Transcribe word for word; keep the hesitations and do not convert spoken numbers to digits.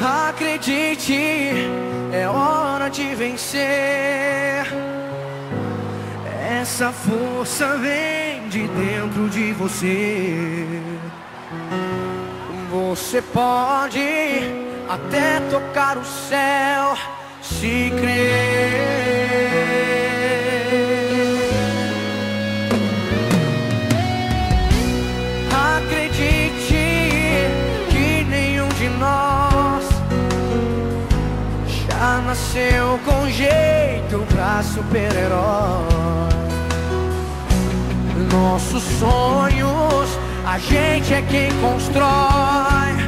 Acredite, é hora de vencer. Essa força vem de dentro de você. Você pode até tocar o céu se crer. Acredite que nenhum de nós já nasceu com jeito pra super-herói. Nossos sonhos, a gente é quem constrói.